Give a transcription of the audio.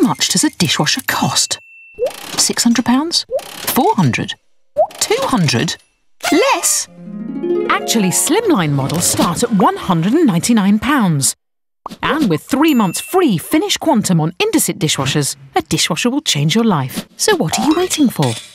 much does a dishwasher cost? £600? 400? 200? Less? Actually, slimline models start at £199. And with 3 months free Finish Quantum on Indesit dishwashers, a dishwasher will change your life. So what are you waiting for?